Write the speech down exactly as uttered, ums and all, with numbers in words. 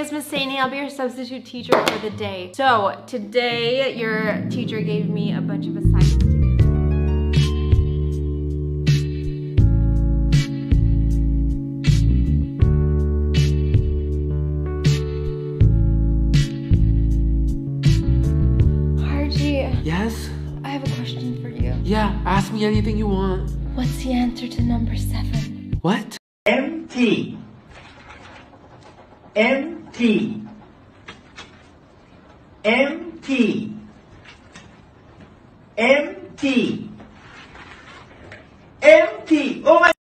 it's Miss Saini. I'll be your substitute teacher for the day. So today your teacher gave me a bunch of assignments to do. Yes? I have a question for you. Yeah, ask me anything you want. What's the answer to number seven? What? Empty. Empty. Empty. Empty. Empty. Oh my